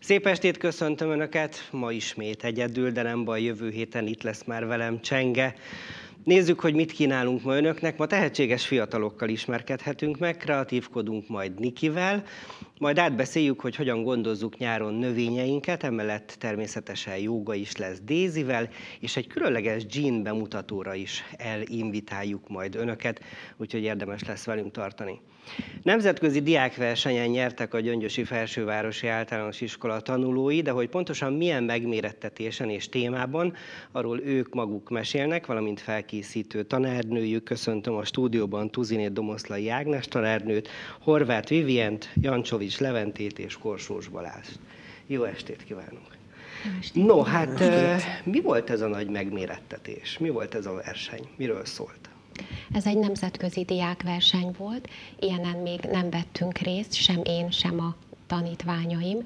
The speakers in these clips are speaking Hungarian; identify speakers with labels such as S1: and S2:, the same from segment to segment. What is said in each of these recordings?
S1: Szép estét, köszöntöm Önöket! Ma ismét egyedül, de nem baj, jövő héten itt lesz már velem Csenge. Nézzük, hogy mit kínálunk ma Önöknek. Ma tehetséges fiatalokkal ismerkedhetünk meg, kreatívkodunk majd Nikivel, majd átbeszéljük, hogy hogyan gondozzuk nyáron növényeinket, emellett természetesen jóga is lesz Daisyvel, és egy különleges gin bemutatóra is elinvitáljuk majd Önöket, úgyhogy érdemes lesz velünk tartani. Nemzetközi diákversenyen nyertek a Gyöngyösi Felsővárosi Általános Iskola tanulói, de hogy pontosan milyen megmérettetésen és témában, arról ők maguk mesélnek, valamint felkészítő tanárnőjük. Köszöntöm a stúdióban Tuziné Domoszlai Ágnes tanárnőt, Horváth Vivient, Jancsovics Leventét és Korsós Balást. Jó estét kívánunk! No, hát mi volt ez a nagy megmérettetés? Mi volt ez a verseny? Miről szólt?
S2: Ez egy nemzetközi diákverseny volt, ilyenen még nem vettünk részt, sem én, sem a tanítványaim.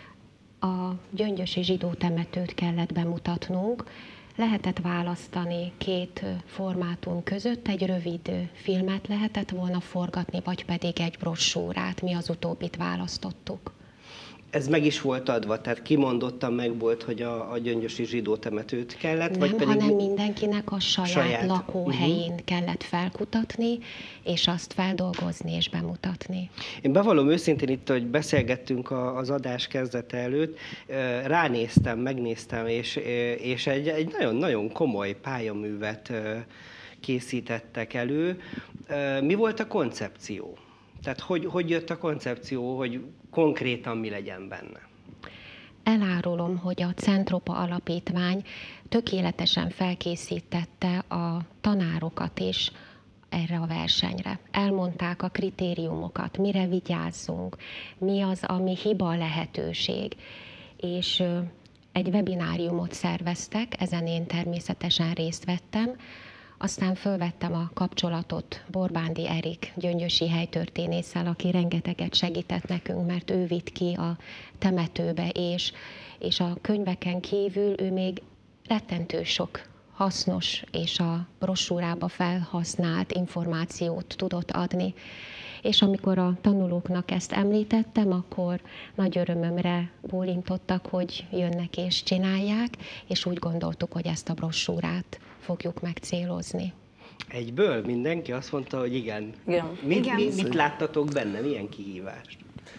S2: A gyöngyösi zsidó temetőt kellett bemutatnunk, lehetett választani két formátum között, egy rövid filmet lehetett volna forgatni, vagy pedig egy brossúrát, mi az utóbbit választottuk.
S1: Ez meg is volt adva, tehát kimondottan meg volt, hogy a gyöngyösi zsidó temetőt kellett?
S2: Nem,
S1: vagy pedig
S2: hanem mindenkinek a saját lakóhelyén kellett felkutatni, és azt feldolgozni és bemutatni.
S1: Én bevallom őszintén itt, hogy beszélgettünk az adás kezdete előtt, ránéztem, megnéztem, és egy nagyon-nagyon komoly pályaművet készítettek elő. Mi volt a koncepció? Tehát hogy jött a koncepció, hogy konkrétan mi legyen benne?
S2: Elárulom, hogy a Centropa Alapítvány tökéletesen felkészítette a tanárokat is erre a versenyre. Elmondták a kritériumokat, mire vigyázzunk, mi az, ami hiba lehetőség, és egy webináriumot szerveztek, ezen én természetesen részt vettem. Aztán fölvettem a kapcsolatot Borbándi Erik gyöngyösi helytörténésszel, aki rengeteget segített nekünk, mert ő vitt ki a temetőbe, és a könyveken kívül ő még rettentő sok hasznos és a brossúrába felhasznált információt tudott adni. És amikor a tanulóknak ezt említettem, akkor nagy örömömre bólintottak, hogy jönnek és csinálják, és úgy gondoltuk, hogy ezt a brossúrát fogjuk megcélozni.
S1: Egyből mindenki azt mondta, hogy igen. Mit láttatok benne? Milyen kihívást?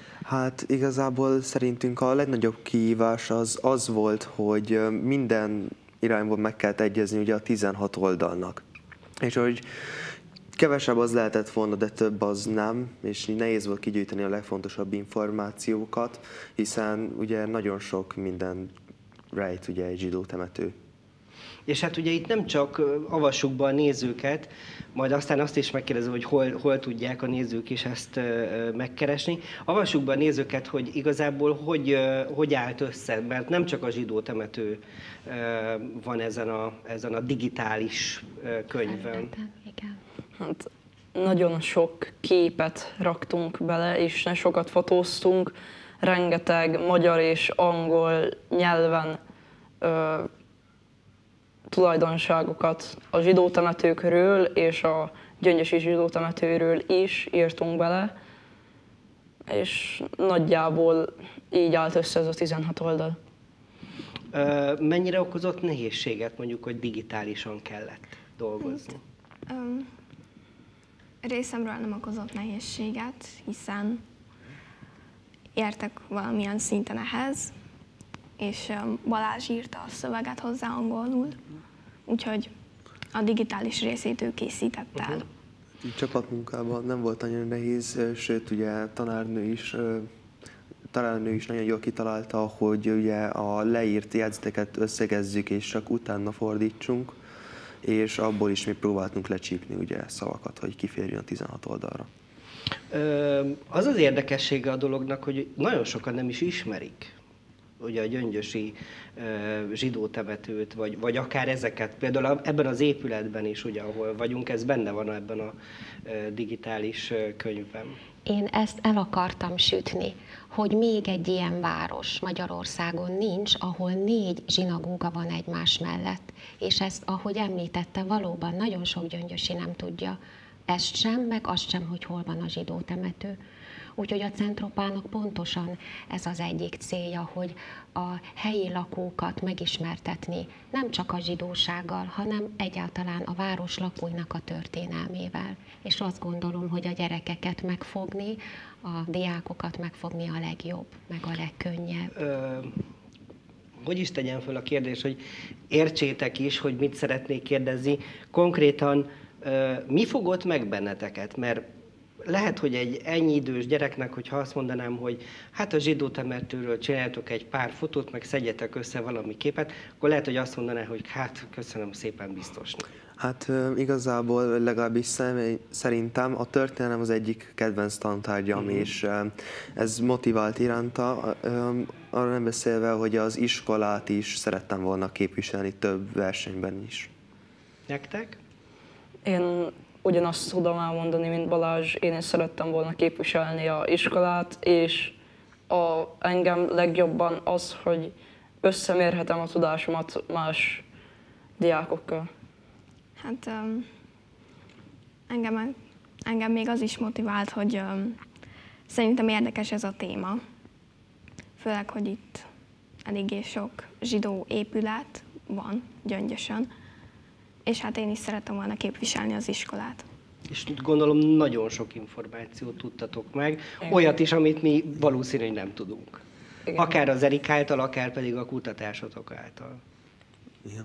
S3: Hát igazából szerintünk a legnagyobb kihívás az volt, hogy minden irányból meg kellett egyezni ugye a 16 oldalnak. És hogy kevesebb az lehetett volna, de több az nem, és nehéz volt kigyűjteni a legfontosabb információkat, hiszen ugye nagyon sok minden rejt ugye egy zsidó temető.
S1: És hát ugye itt nem csak avassuk be a nézőket, majd aztán azt is megkérdezem, hogy hol tudják a nézők is ezt megkeresni. Avassuk be a nézőket, hogy igazából hogy állt össze, mert nem csak a zsidó temető van ezen a digitális könyvön.
S2: Igen.
S4: Hát, nagyon sok képet raktunk bele, és sokat fotóztunk, rengeteg magyar és angol nyelven tulajdonságokat a zsidó temetőkről és a gyöngyösi zsidó temetőről is írtunk bele, és nagyjából így állt össze ez a 16 oldal.
S1: Mennyire okozott nehézséget, mondjuk, hogy digitálisan kellett dolgozni?
S5: Részemről nem okozott nehézséget, hiszen értek valamilyen szinten ehhez, és Balázs írta a szöveget hozzá angolul, úgyhogy a digitális részét ő készítette el.
S3: Csapatmunkában nem volt annyira nehéz, sőt ugye tanárnő is nagyon jól kitalálta, hogy ugye a leírt jegyzeteket összegezzük és csak utána fordítsunk, és abból is mi próbáltunk lecsípni ugye szavakat, hogy kiférjön a 16 oldalra.
S1: Az az érdekessége a dolognak, hogy nagyon sokan nem is ismerik ugye a gyöngyösi zsidó temetőt, vagy akár ezeket, például ebben az épületben is, ugye, ahol vagyunk, ez benne van ebben a digitális könyvben.
S2: Én ezt el akartam sütni, hogy még egy ilyen város Magyarországon nincs, ahol 4 zsinagóga van egymás mellett. És ezt, ahogy említette, valóban nagyon sok gyöngyösi nem tudja. Ezt sem, meg azt sem, hogy hol van a zsidó temető. Úgyhogy a Centropának pontosan ez az egyik célja, hogy a helyi lakókat megismertetni nem csak a zsidósággal, hanem egyáltalán a város lakóinak a történelmével. És azt gondolom, hogy a gyerekeket megfogni, a diákokat megfogni a legjobb, meg a legkönnyebb.
S1: Hogy is tegyem föl a kérdést, hogy értsétek is, hogy mit szeretnék kérdezni. Konkrétan mi fogott meg benneteket? Mert lehet, hogy egy ennyi idős gyereknek, hogyha azt mondanám, hogy hát a zsidó temetőről csináljatok egy pár fotót, meg szedjetek össze valami képet, akkor lehet, hogy azt mondaná, hogy hát köszönöm szépen, biztosnak.
S3: Hát igazából legalábbis szerintem a történelem az egyik kedvenc tantárgyam, és ez motivált iránta, arra nem beszélve, hogy az iskolát is szerettem volna képviselni több versenyben is.
S1: Nektek?
S4: Én ugyanazt tudom elmondani, mint Balázs, én is szerettem volna képviselni a iskolát, és engem legjobban az, hogy összemérhetem a tudásomat más diákokkal.
S5: Hát engem még az is motivált, hogy szerintem érdekes ez a téma. Főleg, hogy itt eléggé sok zsidó épület van Gyöngyösön, és hát én is szerettem volna képviselni az iskolát.
S1: És gondolom nagyon sok információt tudtatok meg, olyat is, amit mi valószínűleg nem tudunk.
S4: Igen.
S1: Akár az Erik által, akár pedig a kutatásotok által.
S3: Igen.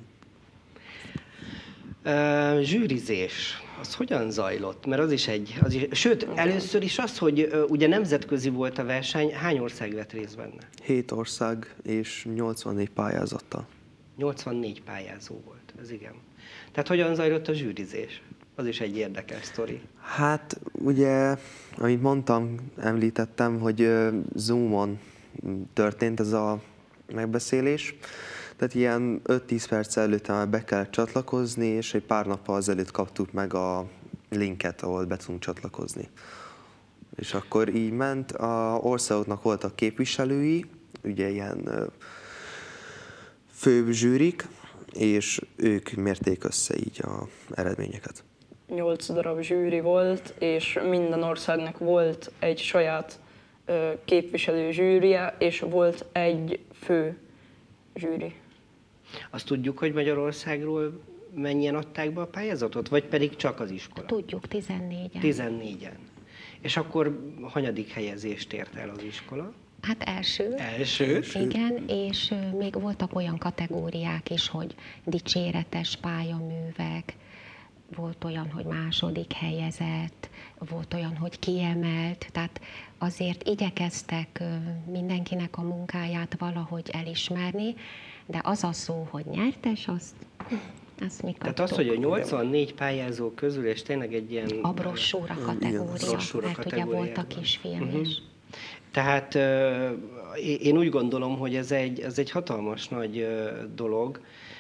S1: Zsűrizés, az hogyan zajlott? Mert az is sőt, először is az, hogy ugye nemzetközi volt a verseny, hány ország vett részt benne?
S3: 7 ország és 84 pályázattal.
S1: 84 pályázó volt, ez igen. Tehát hogyan zajlott a zsűrizés? Az is egy érdekes sztori.
S3: Hát ugye, amit mondtam, említettem, hogy Zoomon történt ez a megbeszélés. Tehát ilyen 5-10 perc előtt már be kellett csatlakozni, és egy pár nappal azelőtt kaptuk meg a linket, ahol be tudunk csatlakozni. És akkor így ment, a országoknak voltak képviselői, ugye ilyen főbb zsűrik, és ők mérték össze így az eredményeket.
S4: 8 darab zsűri volt, és minden országnak volt egy saját képviselő zsűrije, és volt egy fő zsűri.
S1: Azt tudjuk, hogy Magyarországról mennyien adták be a pályázatot, vagy pedig csak az iskola?
S2: Tudjuk, 14-en.
S1: 14-en. És akkor hanyadik helyezést ért el az iskola?
S2: Hát első.
S1: Első.
S2: Igen, és még voltak olyan kategóriák is, hogy dicséretes pályaművek, volt olyan, hogy második helyezett, volt olyan, hogy kiemelt, tehát azért igyekeztek mindenkinek a munkáját valahogy elismerni, de az a szó, hogy nyertes, azt mi kaptuk.
S1: Tehát az, hogy a 84 pályázó közül, és tényleg egy ilyen...
S2: A brossúra kategória, mert ugye volt a kisfilm is.
S1: Tehát én úgy gondolom, hogy ez egy hatalmas nagy dolog.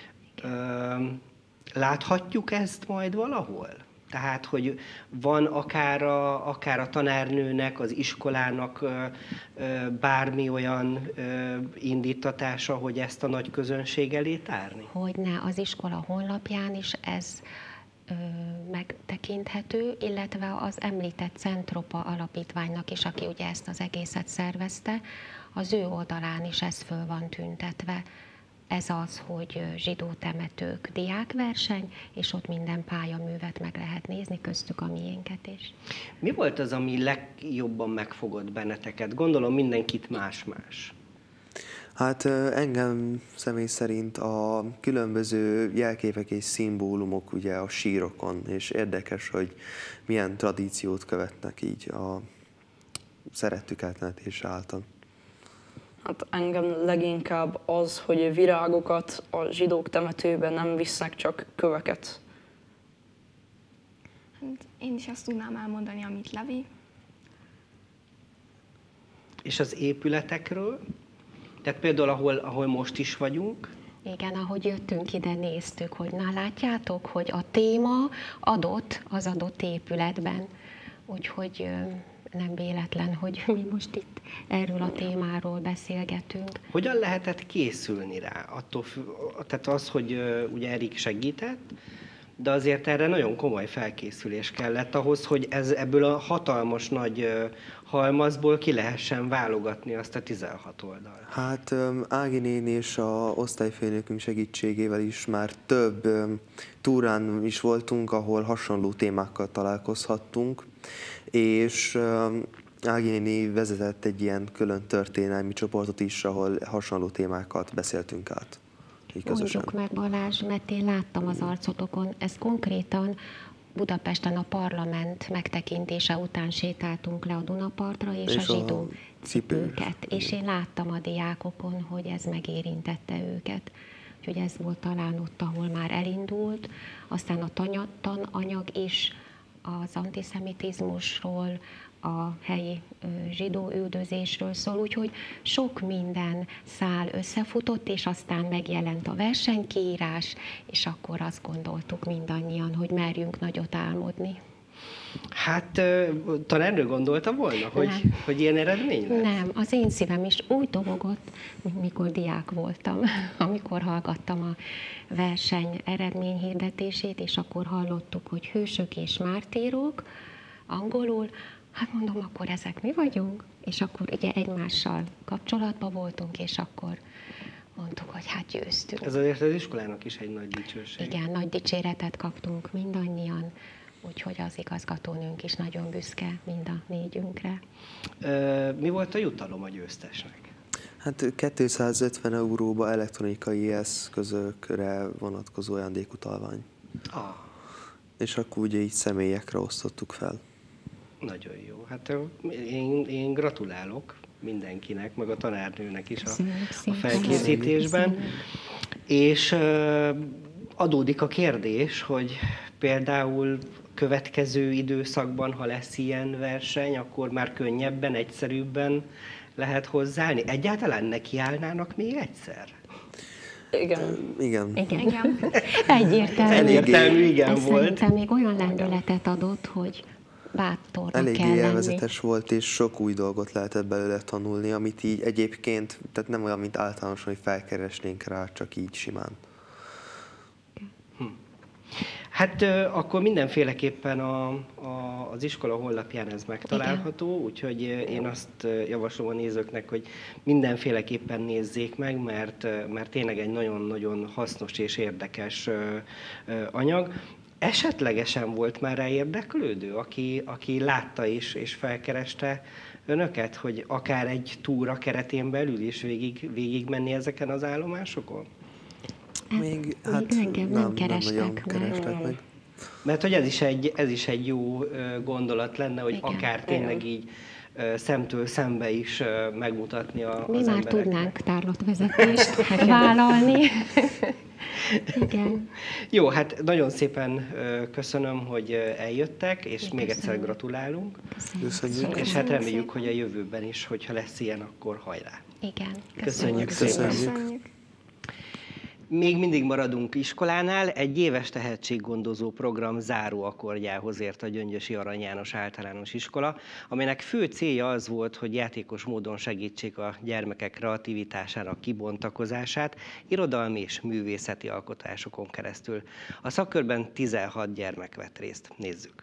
S1: Láthatjuk ezt majd valahol? Tehát, hogy van akár a tanárnőnek, az iskolának bármi olyan indítatása, hogy ezt a nagy közönség elé tárni?
S2: Hogyne, az iskola honlapján is ez megtekinthető, illetve az említett Centropa alapítványnak is, aki ugye ezt az egészet szervezte, az ő oldalán is ez föl van tüntetve. Ez az, hogy zsidó temetők diákverseny, és ott minden pályaművet meg lehet nézni, köztük a miénket is.
S1: Mi volt az, ami legjobban megfogott benneteket? Gondolom mindenkit más-más.
S3: Hát engem személy szerint a különböző jelképek és szimbólumok ugye a sírokon, és érdekes, hogy milyen tradíciót követnek így a szerettük eltemetés által.
S4: Hát engem leginkább az, hogy virágokat a zsidók temetőben nem visznek, csak köveket.
S5: Hát én is azt tudnám elmondani, amit Levi.
S1: És az épületekről? Tehát például, ahol most is vagyunk?
S2: Igen, ahogy jöttünk ide, néztük, hogy na látjátok, hogy a téma adott az adott épületben. Úgyhogy nem véletlen, hogy mi most itt erről a témáról beszélgetünk.
S1: Hogyan lehetett készülni rá? Tehát az, hogy ugye Erik segített, de azért erre nagyon komoly felkészülés kellett ahhoz, hogy ebből a hatalmas nagy halmazból ki lehessen válogatni azt a 16 oldalt.
S3: Hát Ági néni és a osztályfőnökünk segítségével is már több túrán is voltunk, ahol hasonló témákkal találkozhattunk, és Ági néni vezetett egy ilyen külön történelmi csoportot is, ahol hasonló témákat beszéltünk át.
S2: Mondjuk meg, Balázs, mert én láttam az arcotokon, ez konkrétan Budapesten a parlament megtekintése után sétáltunk le a Dunapartra, és a zsidó cipőket. És én láttam a diákokon, hogy ez megérintette őket. Úgyhogy ez volt talán ott, ahol már elindult. Aztán a tananyag is az antiszemitizmusról, a helyi zsidó üldözésről szól, úgyhogy sok minden szál összefutott, és aztán megjelent a versenykiírás, és akkor azt gondoltuk mindannyian, hogy merjünk nagyot álmodni.
S1: Hát talán erről gondolta volna, hogy ilyen eredmény lesz?
S2: Nem, az én szívem is úgy dobogott, mint mikor diák voltam, amikor hallgattam a verseny eredményhirdetését, és akkor hallottuk, hogy hősök és mártírok, angolul. Hát mondom, akkor ezek mi vagyunk? És akkor ugye egymással kapcsolatban voltunk, és akkor mondtuk, hogy hát győztünk.
S1: Ez azért az iskolának is egy nagy dicsőség.
S2: Igen, nagy dicséretet kaptunk mindannyian, úgyhogy az igazgatónőnk is nagyon büszke mind a négyünkre.
S1: Mi volt a jutalom a győztesnek?
S3: Hát 250 euróba elektronikai eszközökre vonatkozó ajándékutalvány. És akkor ugye így személyekre osztottuk fel.
S1: Nagyon jó. Hát én gratulálok mindenkinek, meg a tanárnőnek is a felkészítésben. És adódik a kérdés, hogy például következő időszakban, ha lesz ilyen verseny, akkor már könnyebben, egyszerűbben lehet hozzáállni. Egyáltalán nekiállnának még egyszer?
S3: Igen.
S2: Egyértelmű
S1: igen volt.
S2: Szerintem még olyan lendületet adott, hogy bátornak kell lenni.
S3: Eléggé élvezetes volt, és sok új dolgot lehetett belőle tanulni, amit így egyébként, tehát nem olyan, mint általánosan, hogy felkeresnénk rá, csak így simán.
S1: Hát akkor mindenféleképpen az iskola honlapján ez megtalálható, úgyhogy én azt javaslom a nézőknek, hogy mindenféleképpen nézzék meg, mert tényleg egy nagyon-nagyon hasznos és érdekes anyag. Esetlegesen volt már rá érdeklődő, aki látta és felkereste önöket, hogy akár egy túra keretén belül is végig menni ezeken az állomásokon?
S3: Még
S2: engem nem
S3: kerestek meg.
S1: Mert hogy ez is egy jó gondolat lenne, hogy igen, akár tényleg így szemtől szembe is megmutatni az embereknek.
S2: Mi már tudnánk tárlatvezetést vállalni. Igen.
S1: Jó, hát nagyon szépen köszönöm, hogy eljöttek, és még egyszer gratulálunk.
S3: Köszönjük.
S1: És hát reméljük, hogy a jövőben is, hogyha lesz ilyen, akkor hajrá.
S2: Igen.
S1: Köszönjük szépen. Még mindig maradunk iskolánál, egy éves tehetséggondozó program záróakkordjához ért a Gyöngyösi Arany János Általános Iskola, amelynek fő célja az volt, hogy játékos módon segítsék a gyermekek kreativitásának kibontakozását irodalmi és művészeti alkotásokon keresztül. A szakkörben 16 gyermek vett részt. Nézzük!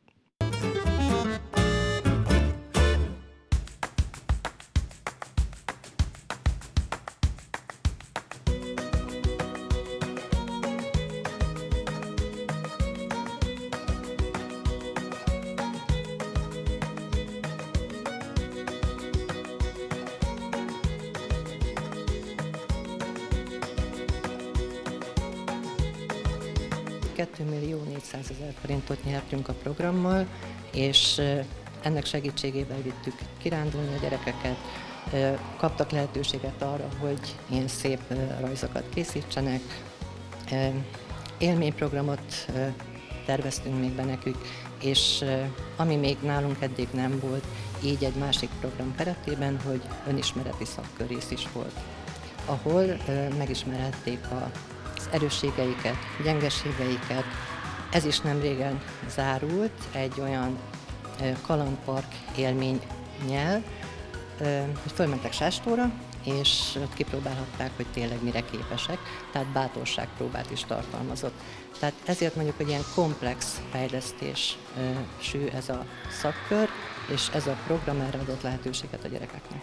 S6: forintot nyertünk a programmal, és ennek segítségével vittük kirándulni a gyerekeket, kaptak lehetőséget arra, hogy ilyen szép rajzokat készítsenek. Élményprogramot terveztünk még be nekük, és ami még nálunk eddig nem volt, így egy másik program keretében, hogy önismereti szakkörész is volt, ahol megismerhették az erősségeiket, gyengeségeiket. Ez is nem régen zárult, egy olyan kalandpark élménnyel, hogy fölmentek Sástóra, és ott kipróbálhatták, hogy tényleg mire képesek, tehát bátorságpróbát is tartalmazott. Tehát ezért mondjuk, hogy ilyen komplex fejlesztésű ez a szakkör, és ez a program erre adott lehetőséget a gyerekeknek.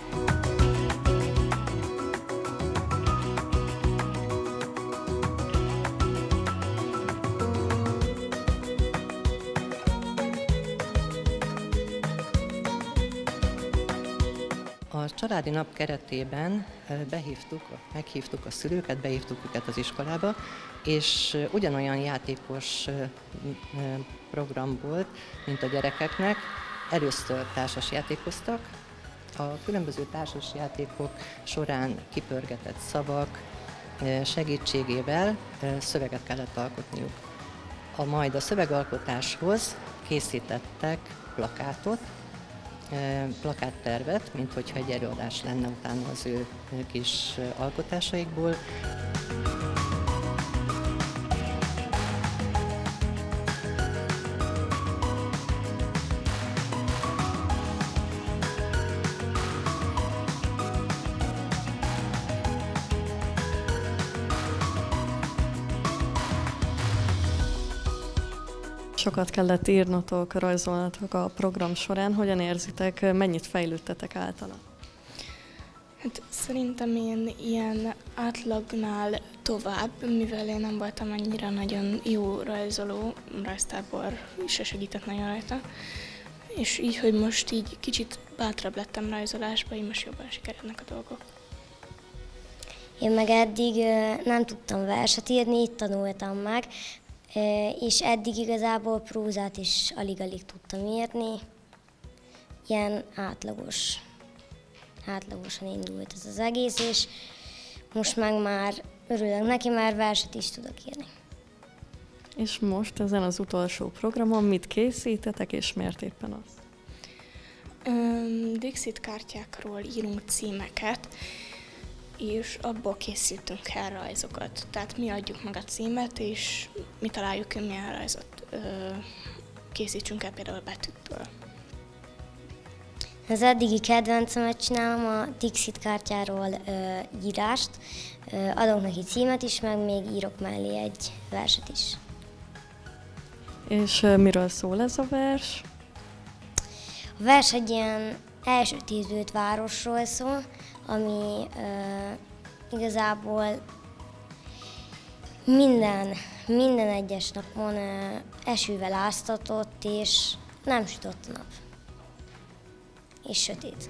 S6: A családi nap keretében meghívtuk a szülőket, behívtuk őket az iskolába, és ugyanolyan játékos program volt, mint a gyerekeknek. Először társasjátékoztak. A különböző társasjátékok során kipörgetett szavak segítségével szöveget kellett alkotniuk. Majd a szövegalkotáshoz készítettek plakáttervet, mint hogyha egy előadás lenne utána az ő kis alkotásaikból.
S7: Sokat kellett írnotok, rajzolnatok a program során. Hogyan érzitek, mennyit fejlődtetek általa?
S8: Hát szerintem én ilyen átlagnál tovább, mivel én nem voltam annyira nagyon jó rajzoló, rajztábor se segített nagyon rajta. És így, hogy most így kicsit bátrabb lettem rajzolásba, így most jobban sikerednek a dolgok.
S9: Én meg eddig nem tudtam verset írni, itt tanultam meg, és eddig igazából prózát is alig-alig tudtam írni. Ilyen átlagosan indult ez az egész, és most meg már örülök neki, mert verset is tudok írni.
S7: És most ezen az utolsó programon mit készítetek, és miért éppen az?
S8: Dixit kártyákról írunk címeket, és abból készítünk el rajzokat. Tehát mi adjuk meg a címet, és mi találjuk, hogy milyen rajzot készítsünk el például betűkből.
S9: Az eddigi kedvencemet csinálom, a Dixit kártyáról írást. Adok neki címet is, meg még írok mellé egy verset is.
S7: És miről szól ez a vers?
S9: A vers egy ilyen elsötétült városról szól, ami igazából minden egyes napon esővel áztatott, és nem sütött a nap. És sötét.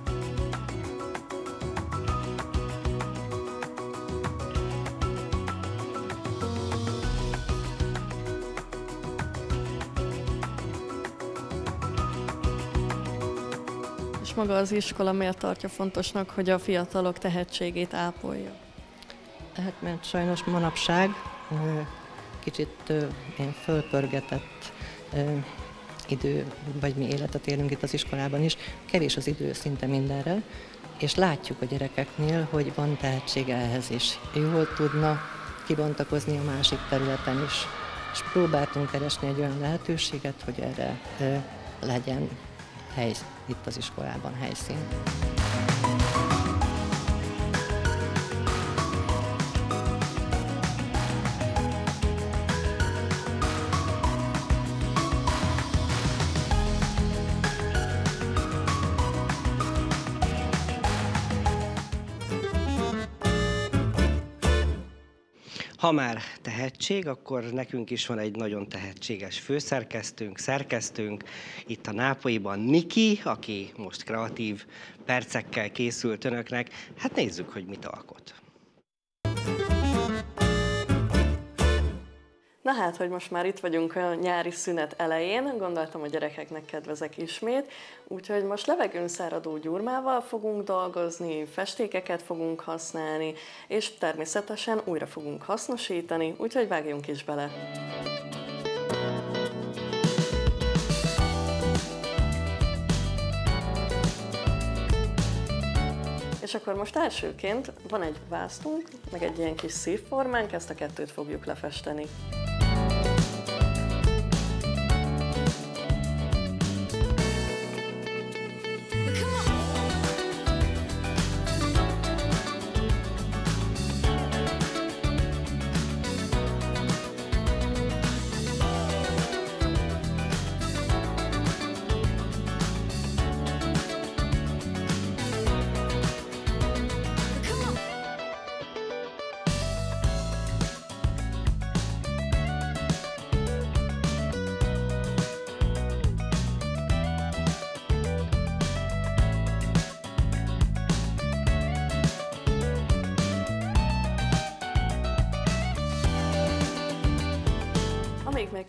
S7: És maga az iskola miért tartja fontosnak, hogy a fiatalok tehetségét ápolja?
S6: Hát mert sajnos manapság kicsit ilyen fölpörgetett idő, vagy mi életet élünk itt az iskolában is, kevés az idő szinte mindenre, és látjuk a gyerekeknél, hogy van tehetsége ehhez is. Jól tudna kibontakozni a másik területen is. És próbáltunk keresni egy olyan lehetőséget, hogy erre legyen itt az iskolában helyszín.
S1: Ha már tehetség, akkor nekünk is van egy nagyon tehetséges főszerkesztőnk, szerkesztőnk, itt a Nápolyban Niki, aki most kreatív percekkel készült önöknek. Hát nézzük, hogy mit alkot.
S7: Na hát, hogy most már itt vagyunk a nyári szünet elején, gondoltam, a gyerekeknek kedvezek ismét, úgyhogy most levegőnszáradó gyurmával fogunk dolgozni, festékeket fogunk használni, és természetesen újra fogunk hasznosítani, úgyhogy vágjunk is bele. És akkor most elsőként van egy vásztunk, meg egy ilyen kis szívformánk, ezt a kettőt fogjuk lefesteni.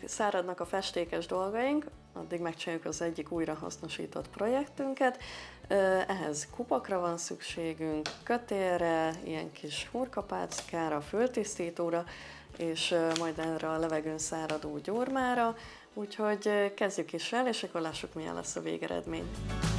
S7: száradnak a festékes dolgaink, addig megcsináljuk az egyik újrahasznosított projektünket. Ehhez kupakra van szükségünk, kötélre, ilyen kis hurkapáckára, föltisztítóra, és majd erre a levegőn száradó gyurmára. Úgyhogy kezdjük is el, és akkor lássuk, milyen lesz a végeredmény.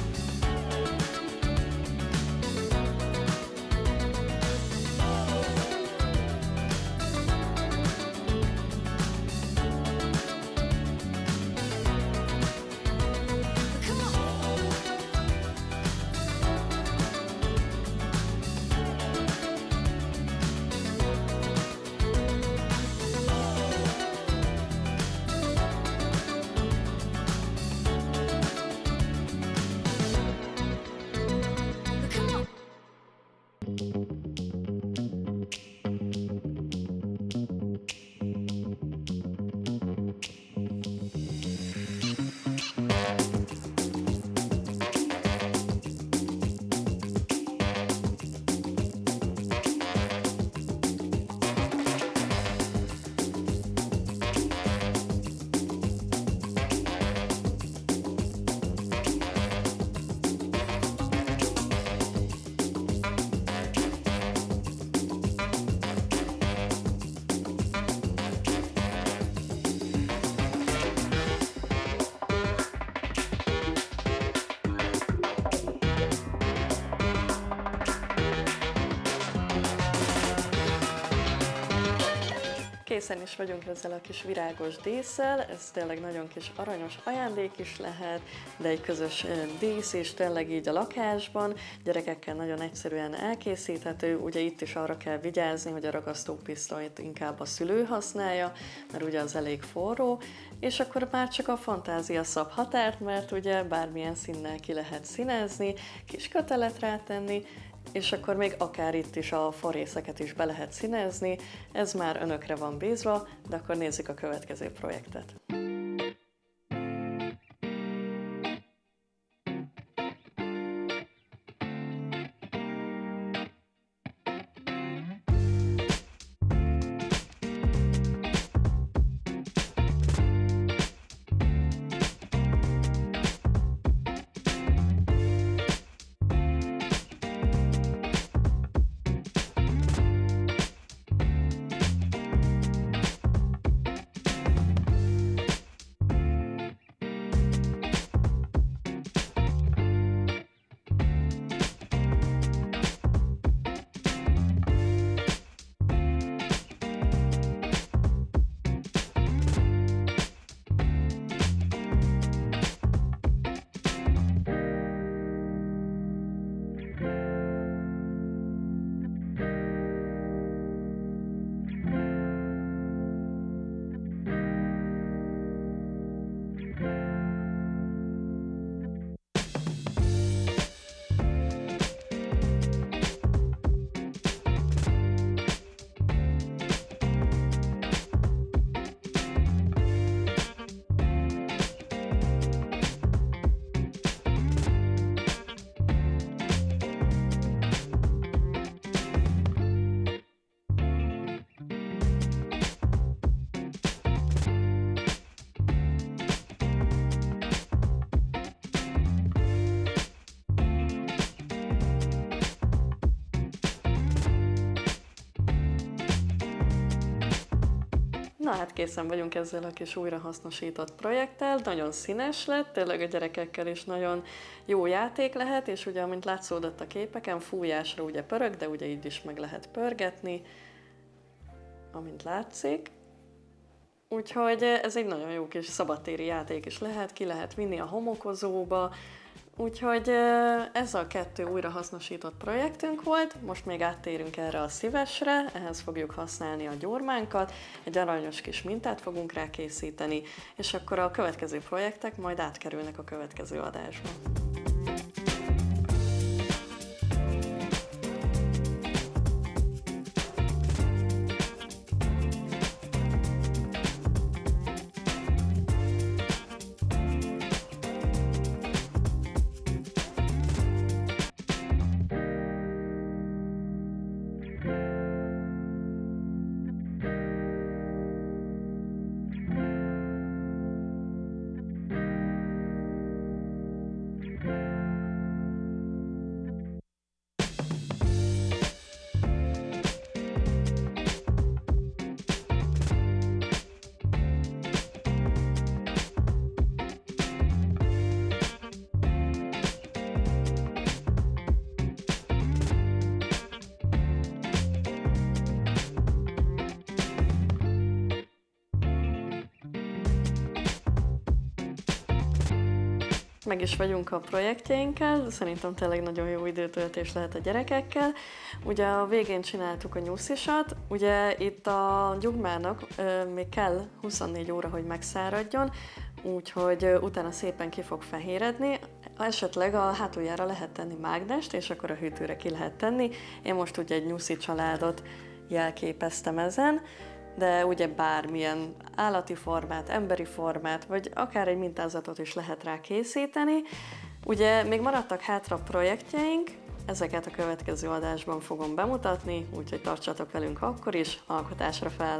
S7: Készen is vagyunk ezzel a kis virágos dísszel, ez tényleg nagyon kis aranyos ajándék is lehet, de egy közös dísz is tényleg így a lakásban, gyerekekkel nagyon egyszerűen elkészíthető, ugye itt is arra kell vigyázni, hogy a ragasztópisztolyt inkább a szülő használja, mert ugye az elég forró, és akkor már csak a fantázia szab határt, mert ugye bármilyen színnel ki lehet színezni, kis kötelet rátenni, és akkor még akár itt is a farészeket is be lehet színezni, ez már önökre van bízva, de akkor nézzük a következő projektet. Na hát készen vagyunk ezzel a kis újrahasznosított projekttel, nagyon színes lett, tényleg a gyerekekkel is nagyon jó játék lehet, és ugye, amint látszódott a képeken, fújásra ugye pörög, de ugye így is meg lehet pörgetni, amint látszik. Úgyhogy ez egy nagyon jó kis szabadtéri játék is lehet, ki lehet vinni a homokozóba, úgyhogy ez a 2 újrahasznosított projektünk volt, most még áttérünk erre a szívesre, ehhez fogjuk használni a gyurmánkat, egy aranyos kis mintát fogunk rá készíteni, és akkor a következő projektek majd átkerülnek a következő adásba. meg is vagyunk a projektjeinkkel, szerintem tényleg nagyon jó időtöltés lehet a gyerekekkel. Ugye a végén csináltuk a nyuszisat, ugye itt a gyugmának még kell 24 óra, hogy megszáradjon, úgyhogy utána szépen ki fog fehéredni. Esetleg a hátuljára lehet tenni mágnest, és akkor a hűtőre ki lehet tenni. Én most ugye egy nyuszi családot jelképeztem ezen, de ugye bármilyen állati formát, emberi formát, vagy akár egy mintázatot is lehet rá készíteni. Ugye még maradtak hátra projektjeink, ezeket a következő adásban fogom bemutatni, úgyhogy tartsatok velünk akkor is, alkotásra fel!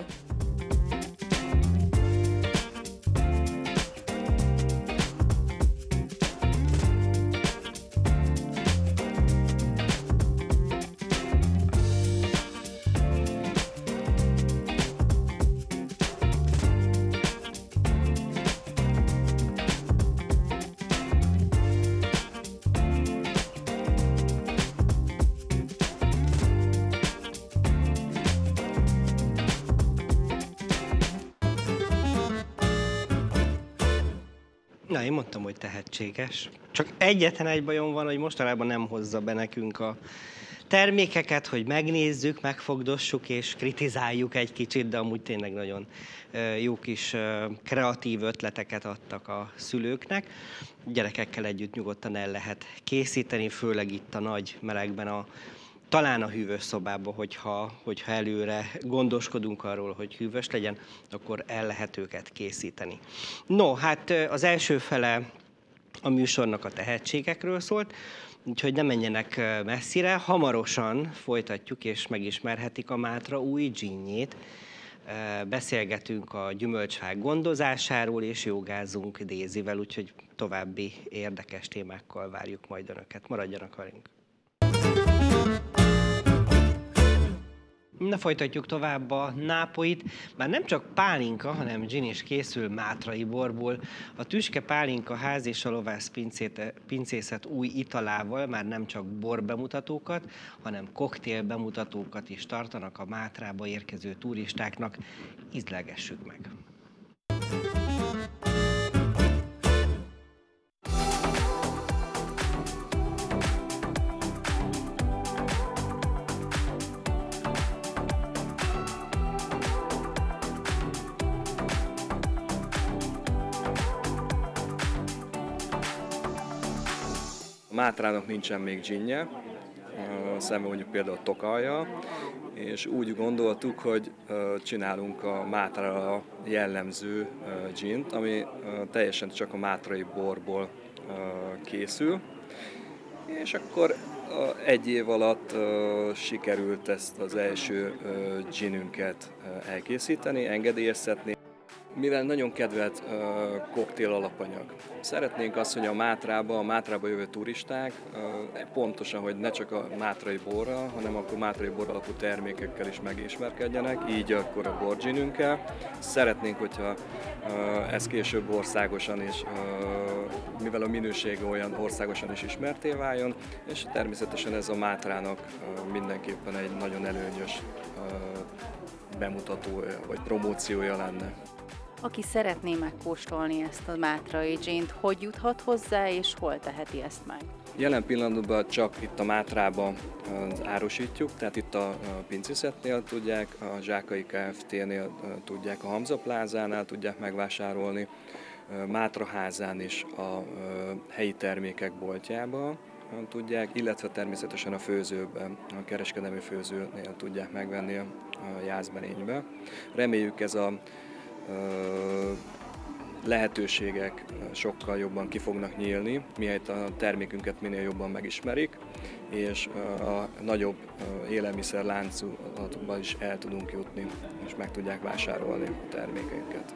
S1: Na, én mondtam, hogy tehetséges. Csak egyetlen egy bajom van, hogy mostanában nem hozza be nekünk a termékeket, hogy megnézzük, megfogdossuk és kritizáljuk egy kicsit, de amúgy tényleg nagyon jó kis kreatív ötleteket adtak a szülőknek. Gyerekekkel együtt nyugodtan el lehet készíteni, főleg itt a nagy melegben, talán a hűvös szobában, hogyha előre gondoskodunk arról, hogy hűvös legyen, akkor el lehet őket készíteni. No, hát az első fele a műsornak a tehetségekről szólt, úgyhogy ne menjenek messzire, hamarosan folytatjuk és megismerhetik a Mátra új dzsinjét. Beszélgetünk a gyümölcsfák gondozásáról és jogázunk Dézivel, úgyhogy további érdekes témákkal várjuk majd Önöket. Maradjanak velünk! Na, folytatjuk tovább a nápoit. Már nem csak pálinka, hanem gin is készül mátrai borból. A Tüske Pálinka ház és a Lovász pincészet új italával már nem csak borbemutatókat, hanem koktél bemutatókat is tartanak a Mátrába érkező turistáknak. Ízlegessük meg!
S10: Mátrának nincsen még dzsinje, szemben mondjuk például Tokaljal, és úgy gondoltuk, hogy csinálunk a Mátrára jellemző dzsint, ami teljesen csak a mátrai borból készül, és akkor egy év alatt sikerült ezt az első dzsinünket elkészíteni, engedélyeztetni. Mivel nagyon kedvelt koktél alapanyag. Szeretnénk azt, hogy a Mátrába jövő turisták pontosan, hogy ne csak a mátrai borral, hanem akkor mátrai bor alapú termékekkel is megismerkedjenek, így akkor a bordzsinünkkel. Szeretnénk, hogyha ez később országosan is, mivel a minősége olyan országosan is ismerté váljon, és természetesen ez a Mátrának mindenképpen egy nagyon előnyös bemutatója vagy promóciója lenne.
S11: Aki szeretné megkóstolni ezt a mátrai dzsint, hogy juthat hozzá, és hol teheti ezt meg?
S10: Jelen pillanatban csak itt a Mátrában árusítjuk, tehát itt a pincészetnél tudják, a Zsákai Kft-nél tudják, a Hamza Plázánál tudják megvásárolni, Mátra házán is a helyi termékek boltjában tudják, illetve természetesen a főzőben, a kereskedelmi főzőnél tudják megvenni a Jászberénybe. Reméljük ez a lehetőségek sokkal jobban ki fognak nyílni, mihelyt a termékünket minél jobban megismerik, és a nagyobb élelmiszer láncolatokban is el tudunk jutni, és meg tudják vásárolni a termékeinket.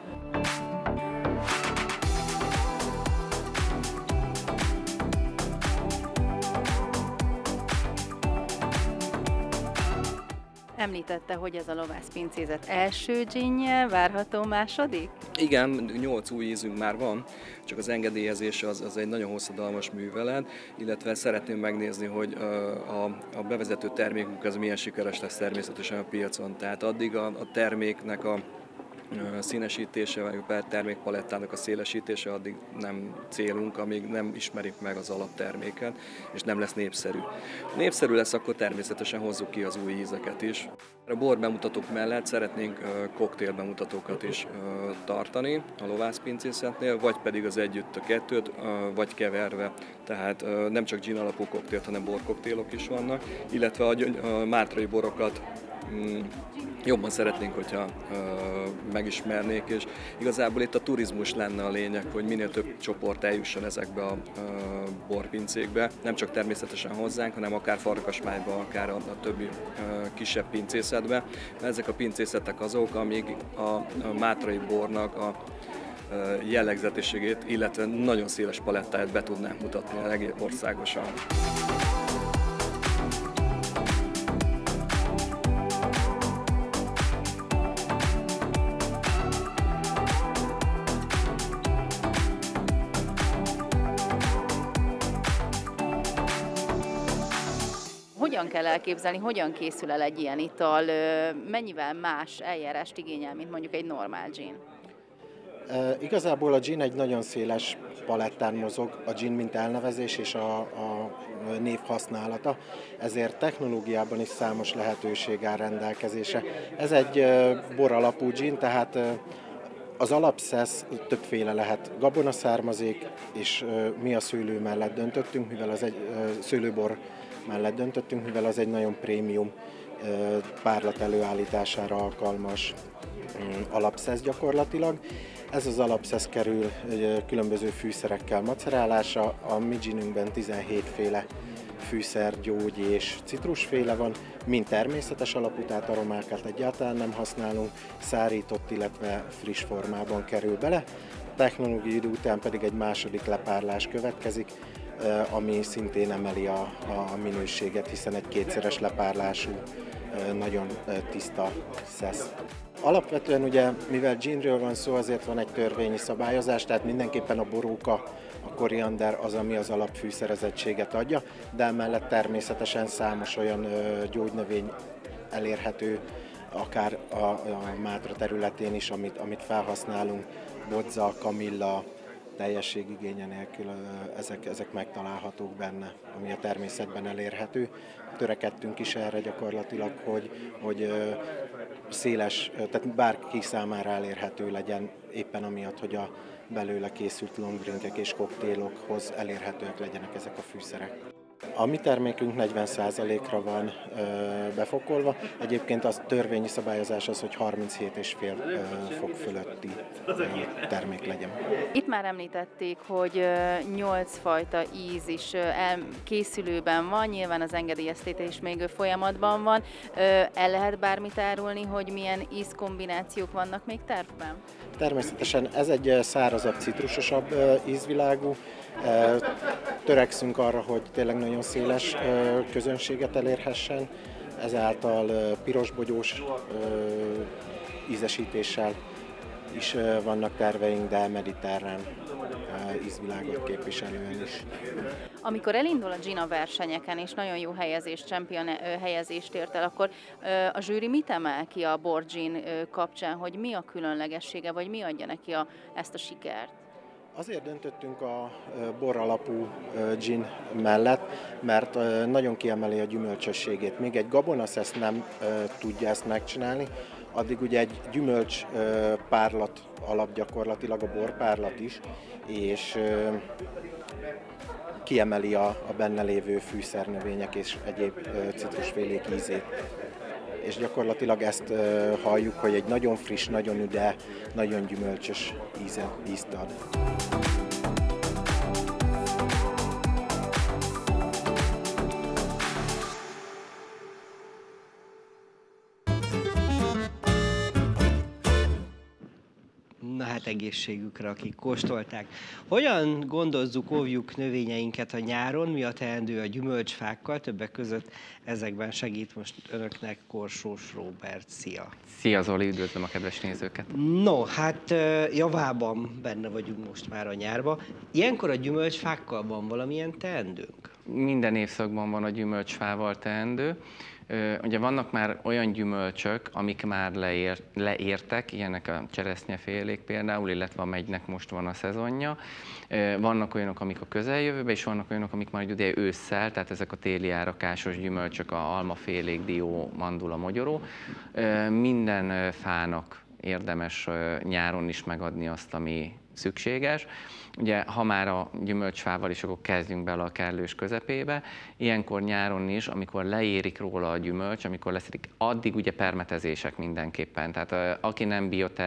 S11: Említette, hogy ez a Lovász pincézet első dzsinje, várható második?
S10: Igen, 8 új ízünk már van, csak az engedélyezés az egy nagyon hosszadalmas művelet, illetve szeretném megnézni, hogy a bevezető termékünk az milyen sikeres lesz természetesen a piacon. Tehát addig a terméknek a színesítése, vagy a termékpalettának a szélesítése addig nem célunk, amíg nem ismerik meg az alapterméket, és nem lesz népszerű. Ha népszerű lesz, akkor természetesen hozzuk ki az új ízeket is. A bor bemutatók mellett szeretnénk koktél bemutatókat is tartani a lovászpincészetnél, vagy pedig az együtt a kettőt, vagy keverve. Tehát nem csak gin alapú koktélt, hanem borkoktélok is vannak, illetve a mátrai borokat jobban szeretnénk, hogyha megismernék, és igazából itt a turizmus lenne a lényeg, hogy minél több csoport eljusson ezekbe a borpincékbe, nem csak természetesen hozzánk, hanem akár Farkasmágyba, akár a többi kisebb pincészetbe. Ezek a pincészetek azok, amíg a mátrai bornak a jellegzetességét, illetve nagyon széles palettáját be tudnánk mutatni egész országosan.
S11: Hogyan kell elképzelni, hogyan készül el egy ilyen ital, mennyivel más eljárást igényel, mint mondjuk egy normál gin?
S12: Igazából a gin egy nagyon széles palettán mozog, a gin mint elnevezés és a név használata, ezért technológiában is számos lehetőség áll rendelkezésre. Ez egy bor alapú gin, tehát az alapszesz többféle lehet. Gabonaszármazék, és mi a szőlő mellett döntöttünk, mivel az egy szőlőbor mellett döntöttünk, mivel az egy nagyon prémium párlat előállítására alkalmas alapszesz gyakorlatilag. Ez az alapszesz kerül különböző fűszerekkel macerálásra, a mi ginünkben 17 féle fűszer, gyógy és citrusféle van, mind természetes alapú, tehát aromákat egyáltalán nem használunk, szárított, illetve friss formában kerül bele. A technológiai idő után pedig egy második lepárlás következik, ami szintén emeli a minőséget, hiszen egy kétszeres lepárlású, nagyon tiszta szesz. Alapvetően ugye, mivel ginről van szó, azért van egy törvényi szabályozás, tehát mindenképpen a boróka, a koriander az, ami az alapfűszerezettséget adja, de emellett természetesen számos olyan gyógynövény elérhető, akár a Mátra területén is, amit felhasználunk, bodza, kamilla, teljességigénye nélkül ezek megtalálhatók benne, ami a természetben elérhető. Törekedtünk is erre gyakorlatilag, hogy széles, tehát bárki számára elérhető legyen, éppen amiatt, hogy a belőle készült longdrinkek és koktélokhoz elérhetőek legyenek ezek a fűszerek. A mi termékünk 40%-ra van befokolva, egyébként az törvényi szabályozás az, hogy 37,5 fok fölötti termék legyen.
S11: Itt már említették, hogy 8 fajta íz is készülőben van, nyilván az engedélyeztetés még folyamatban van. El lehet bármit árulni, hogy milyen ízkombinációk vannak még tervben?
S12: Természetesen ez egy szárazabb, citrusosabb ízvilágú. Törekszünk arra, hogy tényleg nagyon széles közönséget elérhessen, ezáltal pirosbogyós ízesítéssel is vannak terveink, de mediterrán ízvilágot képviselően is.
S11: Amikor elindul a gin a versenyeken, és nagyon jó helyezést, champion helyezést ért el, akkor a zsűri mit emel ki a bor gin kapcsán, hogy mi a különlegessége, vagy mi adja neki ezt a sikert?
S12: Azért döntöttünk a bor alapú gin mellett, mert nagyon kiemeli a gyümölcsösségét. Még egy gabonaszesz nem tudja ezt megcsinálni, addig ugye egy gyümölcs párlat alap gyakorlatilag, a borpárlat is, és kiemeli a benne lévő fűszernövények és egyéb citrusfélék ízét. És gyakorlatilag ezt halljuk, hogy egy nagyon friss, nagyon üde, nagyon gyümölcsös ízt ad.
S1: Na hát egészségükre, akik kóstolták. Hogyan gondozzuk, óvjuk növényeinket a nyáron, mi a teendő a gyümölcsfákkal, többek között ezekben segít most önöknek Korsós Róbert. Szia!
S13: Szia Zoli, üdvözlöm a kedves nézőket!
S1: No, hát javában benne vagyunk most már a nyárba. Ilyenkor a gyümölcsfákkal van valamilyen teendőnk?
S13: Minden évszakban van a gyümölcsfával teendő. Ugye vannak már olyan gyümölcsök, amik már leértek, ilyenek a cseresznyefélék például, illetve a megynek most van a szezonja. Vannak olyanok, amik a közeljövőben, és vannak olyanok, amik majd ugye ősszel, tehát ezek a téli árakásos gyümölcsök, a almafélék, dió, mandula, mogyoró. Minden fának érdemes nyáron is megadni azt, ami szükséges. Ugye, ha már a gyümölcsfával is, akkor kezdjünk bele a kellős közepébe. Ilyenkor nyáron is, amikor leérik róla a gyümölcs, amikor leszedik, addig ugye permetezések mindenképpen. Tehát aki nem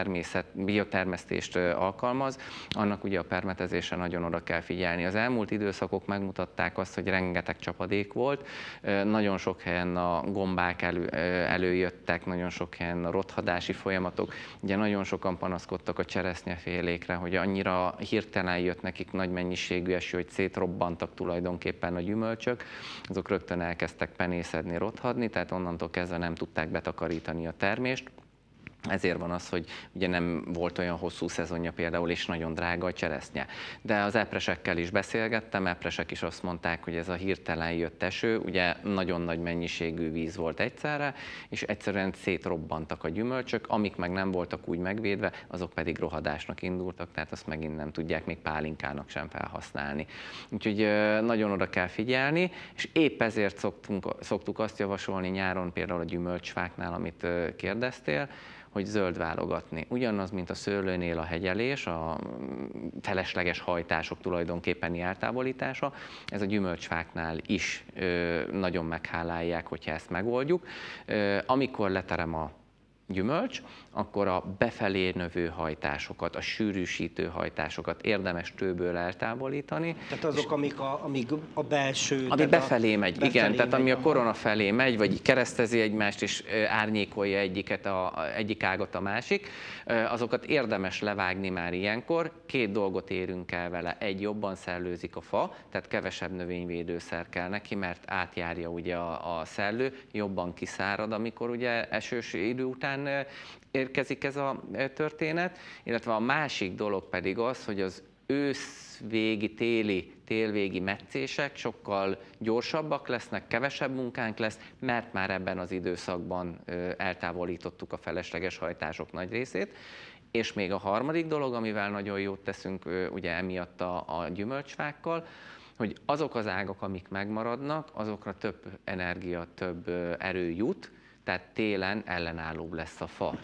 S13: biotermesztést alkalmaz, annak ugye a permetezésre nagyon oda kell figyelni. Az elmúlt időszakok megmutatták azt, hogy rengeteg csapadék volt, nagyon sok helyen a gombák előjöttek, nagyon sok helyen a rothadási folyamatok. Ugye nagyon sokan panaszkodtak a cseresznyefélékre, hogy annyira hirtelen jött nekik nagy mennyiségű eső, hogy szétrobbantak tulajdonképpen a gyümölcsök, azok rögtön elkezdtek penészedni, rothadni, tehát onnantól kezdve nem tudták betakarítani a termést. Ezért van az, hogy ugye nem volt olyan hosszú szezonja például, és nagyon drága a cseresznye. De az epresekkel is beszélgettem, epresek is azt mondták, hogy ez a hirtelen jött eső, ugye nagyon nagy mennyiségű víz volt egyszerre, és egyszerűen szétrobbantak a gyümölcsök, amik meg nem voltak úgy megvédve, azok pedig rohadásnak indultak, tehát azt megint nem tudják még pálinkának sem felhasználni. Úgyhogy nagyon oda kell figyelni, és épp ezért szoktuk azt javasolni nyáron például a gyümölcsfáknál, amit kérdeztél, hogy zöld válogatni. Ugyanaz, mint a szőlőnél a hegyelés, a felesleges hajtások tulajdonképpeni eltávolítása, ez a gyümölcsfáknál is nagyon meghálálják, hogyha ezt megoldjuk. Amikor leterem a gyümölcs, akkor a befelé növő hajtásokat, a sűrűsítő hajtásokat érdemes tőből eltávolítani.
S1: Tehát azok, amik a belső...
S13: Ami befelé megy, igen, tehát ami a korona felé megy, vagy keresztezi egymást és árnyékolja egyik ágat a másik, azokat érdemes levágni már ilyenkor. Két dolgot érünk el vele. Egy, jobban szellőzik a fa, tehát kevesebb növényvédőszer kell neki, mert átjárja ugye a szellő, jobban kiszárad, amikor ugye esős idő után érkezik ez a történet, illetve a másik dolog pedig az, hogy az őszvégi, télvégi metszések sokkal gyorsabbak lesznek, kevesebb munkánk lesz, mert már ebben az időszakban eltávolítottuk a felesleges hajtások nagy részét. És még a harmadik dolog, amivel nagyon jót teszünk ugye emiatt a gyümölcsfákkal, hogy azok az ágak, amik megmaradnak, azokra több energia, több erő jut, tehát télen ellenállóbb lesz a fa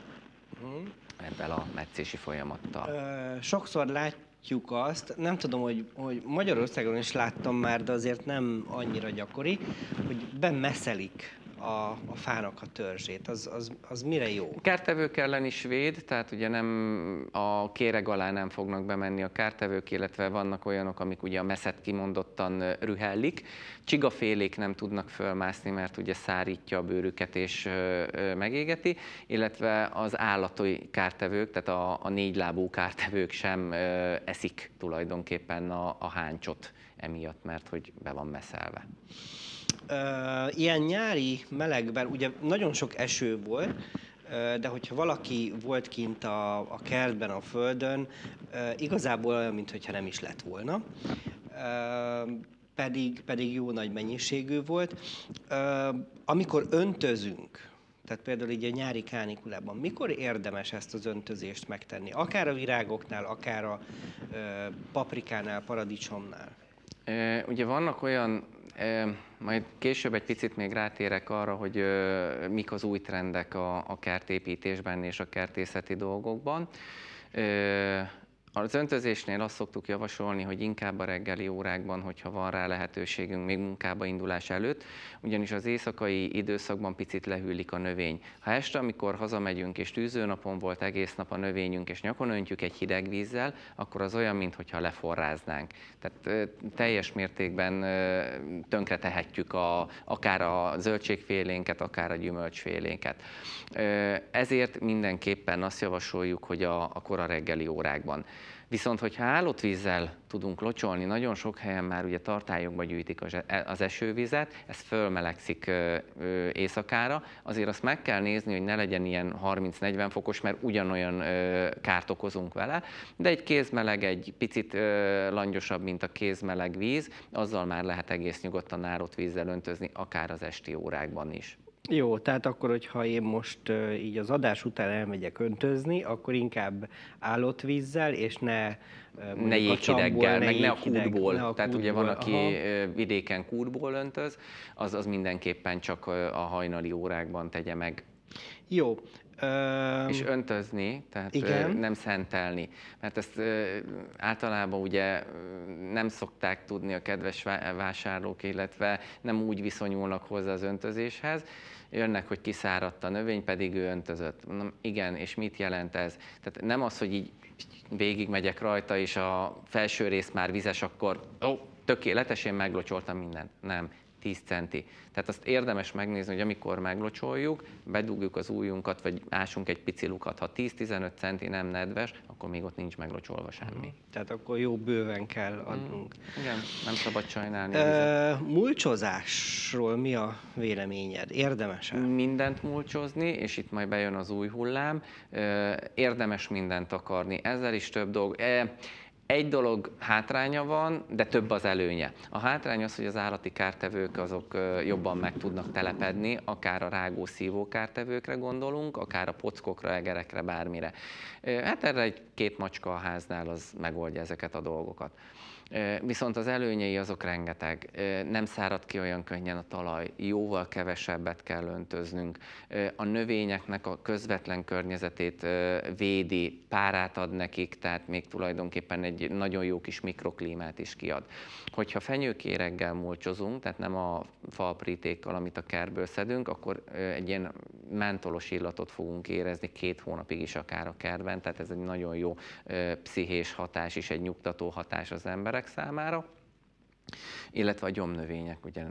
S13: ebben a metszési folyamattal.
S1: Sokszor látjuk azt, nem tudom, hogy Magyarországon is láttam már, de azért nem annyira gyakori, hogy bemeszelik a fának a törzsét. Az mire jó?
S13: Kártevők ellen is véd, tehát ugye nem a kéreg alá nem fognak bemenni a kártevők, illetve vannak olyanok, amik ugye a meszet kimondottan rühellik. Csigafélék nem tudnak fölmászni, mert ugye szárítja a bőrüket és megégeti, illetve az állati kártevők, tehát a négylábú kártevők sem eszik tulajdonképpen a háncsot emiatt, mert hogy be van meszelve.
S1: Ilyen nyári melegben, ugye nagyon sok eső volt, de hogyha valaki volt kint a kertben, a földön, igazából olyan, mintha nem is lett volna, pedig jó nagy mennyiségű volt. Amikor öntözünk, tehát például így a nyári kánikulában, mikor érdemes ezt az öntözést megtenni? Akár a virágoknál, akár a paprikánál, paradicsomnál?
S13: Ugye vannak olyan, majd később egy picit még rátérek arra, hogy mik az új trendek a kertépítésben és a kertészeti dolgokban. Az öntözésnél azt szoktuk javasolni, hogy inkább a reggeli órákban, hogyha van rá lehetőségünk még munkába indulás előtt, ugyanis az éjszakai időszakban picit lehűlik a növény. Ha este, amikor hazamegyünk és tűzőnapon volt egész nap a növényünk, és nyakon öntjük egy hideg vízzel, akkor az olyan, mintha leforráznánk. Tehát teljes mértékben tönkretehetjük akár a zöldségfélénket, akár a gyümölcsfélénket. Ezért mindenképpen azt javasoljuk, hogy a kora reggeli órákban. Viszont, hogyha állott vízzel tudunk locsolni, nagyon sok helyen már ugye tartályokba gyűjtik az esővizet, ez fölmelegszik éjszakára, azért azt meg kell nézni, hogy ne legyen ilyen 30-40 fokos, mert ugyanolyan kárt okozunk vele, de egy kézmeleg, egy picit langyosabb, mint a kézmeleg víz, azzal már lehet egész nyugodtan állott vízzel öntözni, akár az esti órákban is.
S1: Jó, tehát akkor, hogyha én most így az adás után elmegyek öntözni, akkor inkább állott vízzel, és ne
S13: Ne jéghideggel, meg ne a
S1: jéghideg,
S13: kútból.
S1: ne a
S13: Tehát ugye van, aki
S1: aha.
S13: vidéken kútból öntöz, az mindenképpen csak a hajnali órákban tegye meg.
S1: Jó.
S13: És öntözni, tehát
S1: igen.
S13: nem szentelni. Mert ezt általában ugye nem szokták tudni a kedves vásárlók, illetve nem úgy viszonyulnak hozzá az öntözéshez. Jönnek, hogy kiszáradt a növény, pedig ő öntözött. Mondom, igen, és mit jelent ez? Tehát nem az, hogy így végigmegyek rajta, és a felső rész már vizes, akkor tökéletes, én meglocsoltam mindent. Nem. 10 centi. Tehát azt érdemes megnézni, hogy amikor meglocsoljuk, bedugjuk az ujjunkat, vagy ásunk egy pici lukat. Ha 10-15 centi nem nedves, akkor még ott nincs meglocsolva semmi.
S1: Tehát akkor jó bőven kell adnunk.
S13: Igen, nem szabad sajnálni.
S1: Mulcsozásról mi a véleményed? Érdemes-e?
S13: Mindent mulcsozni, és itt majd bejön az új hullám. Érdemes mindent akarni. Ezzel is több dolog. Egy dolog hátránya van, de több az előnye. A hátrány az, hogy az állati kártevők azok jobban meg tudnak telepedni, akár a rágó-szívó kártevőkre gondolunk, akár a pockokra, egerekre, bármire. Hát erre egy-két macska a háznál az megoldja ezeket a dolgokat. Viszont az előnyei azok rengeteg. Nem szárad ki olyan könnyen a talaj, jóval kevesebbet kell öntöznünk. A növényeknek a közvetlen környezetét védi, párát ad nekik, tehát még tulajdonképpen egy nagyon jó kis mikroklímát is kiad. Hogyha fenyőkéreggel mulcsozunk, tehát nem a faaprítékkal, amit a kertből szedünk, akkor egy ilyen mentolos illatot fogunk érezni 2 hónapig is akár a kertben, tehát ez egy nagyon jó pszichés hatás is, egy nyugtató hatás az emberek számára, illetve a gyomnövények ugye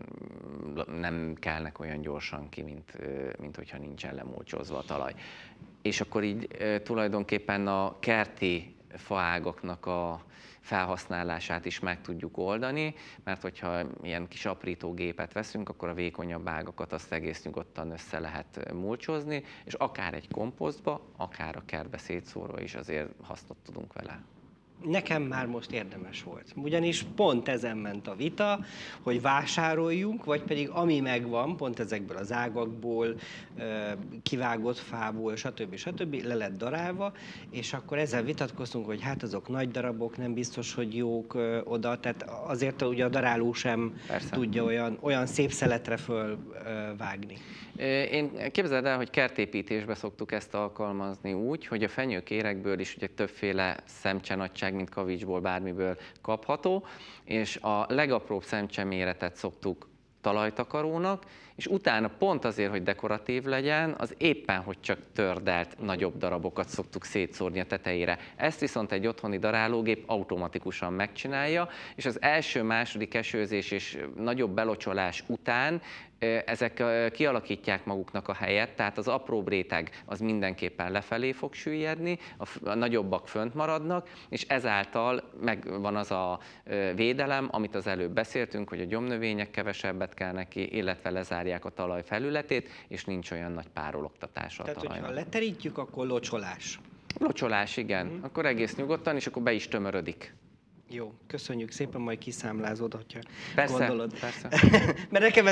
S13: nem kelnek olyan gyorsan ki, mint hogyha nincsen lemulcsozva a talaj. És akkor így tulajdonképpen a kerti faágaknak a felhasználását is meg tudjuk oldani, mert hogyha ilyen kis aprítógépet veszünk, akkor a vékonyabb ágakat azt egész nyugodtan össze lehet mulcsozni, és akár egy komposztba, akár a kertbe szétszórva is azért hasznot tudunk vele.
S1: Nekem már most érdemes volt. Ugyanis pont ezen ment a vita, hogy vásároljunk, vagy pedig ami megvan, pont ezekből az ágakból, kivágott fából, stb. Le lett darálva, és akkor ezzel vitatkoztunk, hogy hát azok nagy darabok, nem biztos, hogy jók oda, tehát azért ugye a daráló sem
S13: Persze.
S1: tudja olyan szép szeletre fölvágni.
S13: Én képzeld el, hogy kertépítésbe szoktuk ezt alkalmazni úgy, hogy a fenyőkérekből is ugye többféle szemcsenagyság, mint kavicsból, bármiből kapható, és a legapróbb szemcseméretet szoktuk talajtakarónak, és utána pont azért, hogy dekoratív legyen, az éppen, hogy csak tördelt nagyobb darabokat szoktuk szétszórni a tetejére. Ezt viszont egy otthoni darálógép automatikusan megcsinálja, és az első-második esőzés és nagyobb belocsolás után ezek kialakítják maguknak a helyet, tehát az apróbb réteg az mindenképpen lefelé fog süllyedni, a nagyobbak fönt maradnak, és ezáltal megvan az a védelem, amit az előbb beszéltünk, hogy a gyomnövények kevesebbet kell neki, illetve lezárják a talaj felületét, és nincs olyan nagy párologtatása a talajnak.
S1: Tehát, hogyha leterítjük, akkor locsolás.
S13: Locsolás, igen. Akkor egész nyugodtan, és akkor be is tömörödik.
S1: Jó, köszönjük szépen, majd kiszámlázod, hogyha
S13: persze,
S1: gondolod.
S13: Persze.
S1: Mert nekem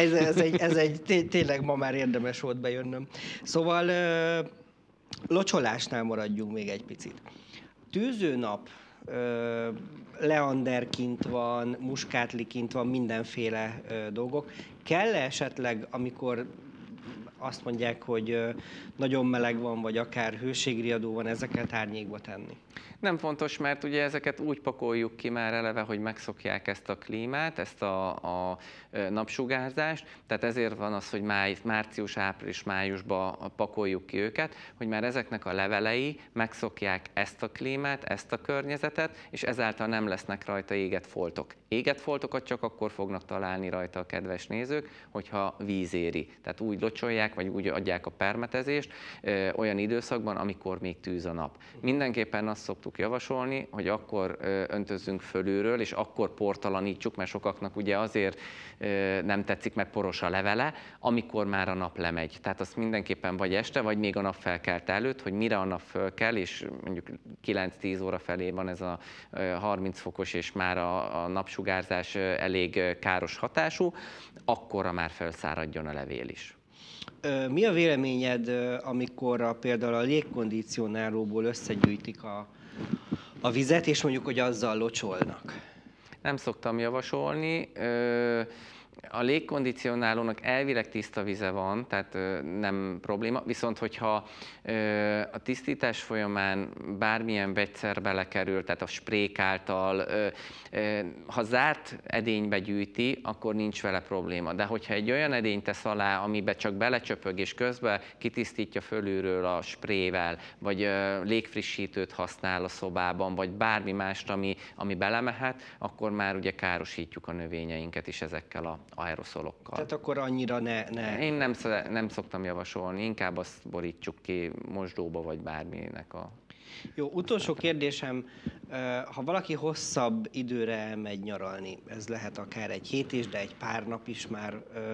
S1: ez tényleg ma már érdemes volt bejönnöm. Szóval locsolásnál maradjunk még egy picit. Tűzőnap, leanderkint van, muskátlikint van, mindenféle dolgok. Kell-e esetleg, amikor azt mondják, hogy nagyon meleg van, vagy akár hőségriadó van, ezeket árnyékba tenni?
S13: Nem fontos, mert ugye ezeket úgy pakoljuk ki már eleve, hogy megszokják ezt a klímát, ezt a napsugárzást, tehát ezért van az, hogy március, április, májusban pakoljuk ki őket, hogy már ezeknek a levelei megszokják ezt a klímát, ezt a környezetet, és ezáltal nem lesznek rajta égett foltok. Égett foltokat csak akkor fognak találni rajta a kedves nézők, hogyha víz éri. Tehát úgy locsolják, vagy úgy adják a permetezést olyan időszakban, amikor még tűz a nap. Mindenképpen azt szoktuk javasolni, hogy akkor öntözzünk fölülről, és akkor portalanítsuk, mert sokaknak ugye azért nem tetszik, mert poros a levele, amikor már a nap lemegy. Tehát azt mindenképpen vagy este, vagy még a nap felkelte előtt, hogy mire a nap fölkel, és mondjuk 9-10 óra felé van ez a 30 fokos, és már a napsugárzás elég káros hatású, akkorra már felszáradjon a levél is.
S1: Mi a véleményed, amikor például a légkondicionálóból összegyűjtik a vizet, és mondjuk, hogy azzal locsolnak?
S13: Nem szoktam javasolni. A légkondicionálónak elvileg tiszta vize van, tehát nem probléma, viszont hogyha a tisztítás folyamán bármilyen vegyszer belekerül, tehát a sprék által, ha zárt edénybe gyűjti, akkor nincs vele probléma. De hogyha egy olyan edényt tesz alá, amiben csak belecsöpög, és közben kitisztítja fölülről a sprével, vagy légfrissítőt használ a szobában, vagy bármi mást, ami belemehet, akkor már ugye károsítjuk a növényeinket is ezekkel a aeroszolokkal.
S1: Tehát akkor annyira ne...
S13: Én nem szoktam javasolni, inkább azt borítsuk ki mosdóba vagy bárminek a...
S1: Jó, utolsó kérdésem, ha valaki hosszabb időre elmegy nyaralni, ez lehet akár egy hét is, de egy pár nap is már,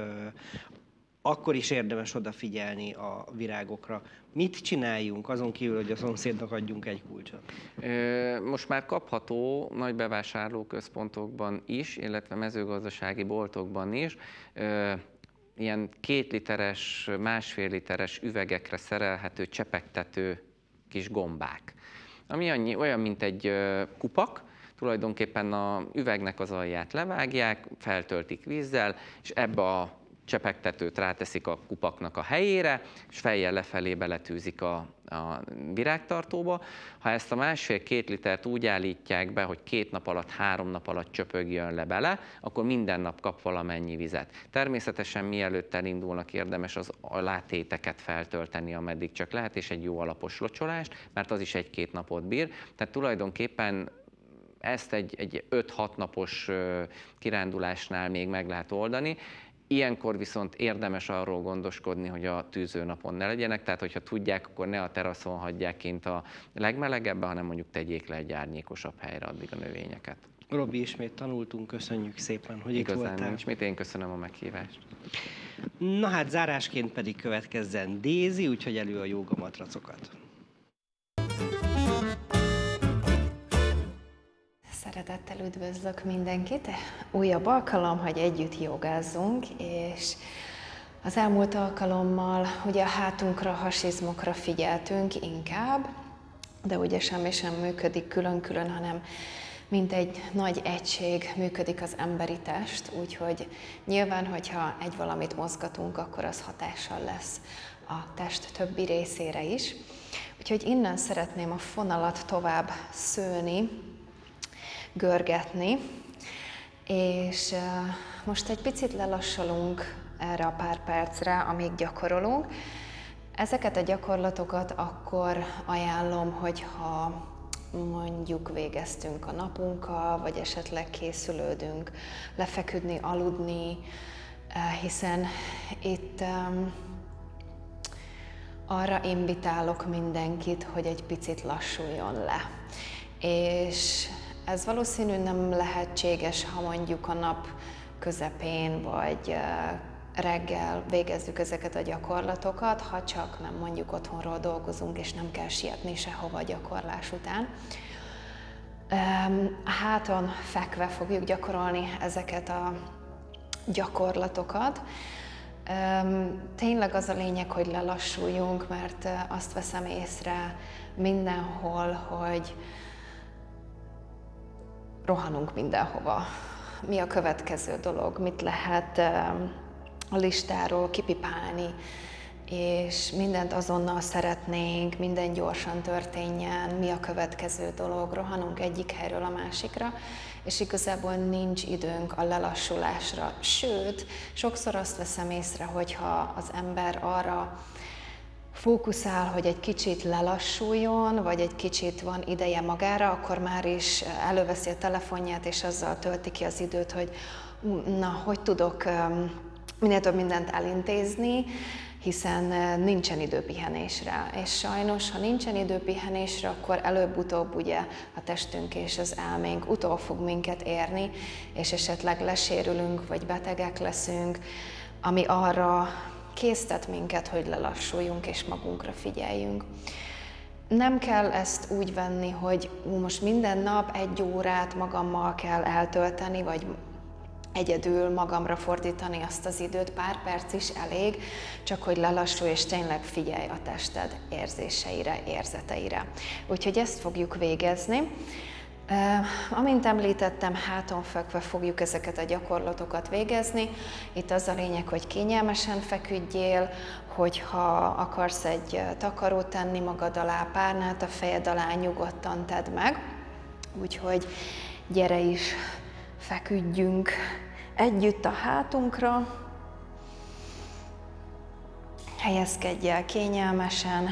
S1: akkor is érdemes odafigyelni a virágokra. Mit csináljunk azon kívül, hogy a szomszédnak adjunk egy kulcsot?
S13: Most már kapható nagy bevásárlóközpontokban is, illetve mezőgazdasági boltokban is ilyen 2 literes, 1,5 literes üvegekre szerelhető, csepegtető kis gombák. Ami olyan, mint egy kupak, tulajdonképpen a üvegnek az alját levágják, feltöltik vízzel, és ebbe a csepegtetőt ráteszik a kupaknak a helyére, és fejjel lefelé beletűzik a virágtartóba. Ha ezt a 1,5-2 litert úgy állítják be, hogy 2 nap alatt, 3 nap alatt csöpögjön le bele, akkor minden nap kap valamennyi vizet. Természetesen mielőtt elindulnak, érdemes az alátéteket feltölteni, ameddig csak lehet, és egy jó alapos locsolást, mert az is 1-2 napot bír. Tehát tulajdonképpen ezt egy 5-6 napos kirándulásnál még meg lehet oldani. Ilyenkor viszont érdemes arról gondoskodni, hogy a tűzőnapon ne legyenek, tehát hogyha tudják, akkor ne a teraszon hagyják kint a legmelegebben, hanem mondjuk tegyék le egy árnyékosabb helyre addig a növényeket.
S1: Robi, ismét tanultunk, köszönjük szépen, hogy itt voltál.
S13: Igazán nincs mit, én köszönöm a meghívást.
S1: Na hát zárásként pedig következzen Dézi, úgyhogy elő a jógamatracokat.
S14: Szeretettel üdvözlök mindenkit! Újabb alkalom, hogy együtt jogázzunk, és az elmúlt alkalommal ugye a hátunkra, hasizmokra figyeltünk inkább, de ugye semmi sem működik külön-külön, hanem mint egy nagy egység működik az emberi test, úgyhogy nyilván, hogyha egy valamit mozgatunk, akkor az hatással lesz a test többi részére is. Úgyhogy innen szeretném a fonalat tovább szőni, görgetni, és most egy picit lelassulunk erre a pár percre, amíg gyakorolunk. Ezeket a gyakorlatokat akkor ajánlom, hogyha mondjuk végeztünk a napunkkal, vagy esetleg készülődünk lefeküdni, aludni, hiszen itt arra invitálok mindenkit, hogy egy picit lassuljon le. És ez valószínű nem lehetséges, ha mondjuk a nap közepén vagy reggel végezzük ezeket a gyakorlatokat, ha csak nem mondjuk otthonról dolgozunk, és nem kell sietni sehova a gyakorlás után. Háton fekve fogjuk gyakorolni ezeket a gyakorlatokat. Tényleg az a lényeg, hogy lelassuljunk, mert azt veszem észre mindenhol, hogy rohanunk mindenhova. Mi a következő dolog, mit lehet a listáról kipipálni, és mindent azonnal szeretnénk, minden gyorsan történjen, mi a következő dolog, rohanunk egyik helyről a másikra, és igazából nincs időnk a lelassulásra. Sőt, sokszor azt veszem észre, hogyha az ember arra fókuszál, hogy egy kicsit lelassuljon, vagy egy kicsit van ideje magára, akkor már is előveszi a telefonját, és azzal tölti ki az időt, hogy na, hogy tudok minél több mindent elintézni, hiszen nincsen idő pihenésre. És sajnos, ha nincsen idő pihenésre, akkor előbb-utóbb ugye a testünk és az elménk utol fog minket érni, és esetleg lesérülünk, vagy betegek leszünk, ami arra késztet minket, hogy lelassuljunk és magunkra figyeljünk. Nem kell ezt úgy venni, hogy most minden nap 1 órát magammal kell eltölteni, vagy egyedül magamra fordítani azt az időt, pár perc is elég, csak hogy lelassulj és tényleg figyelj a tested érzéseire, érzeteire. Úgyhogy ezt fogjuk végezni. Amint említettem, háton fekve fogjuk ezeket a gyakorlatokat végezni. Itt az a lényeg, hogy kényelmesen feküdjél, hogyha akarsz egy takarót tenni magad alá, párnát a fejed alá, nyugodtan tedd meg. Úgyhogy gyere is, feküdjünk együtt a hátunkra, helyezkedj el kényelmesen,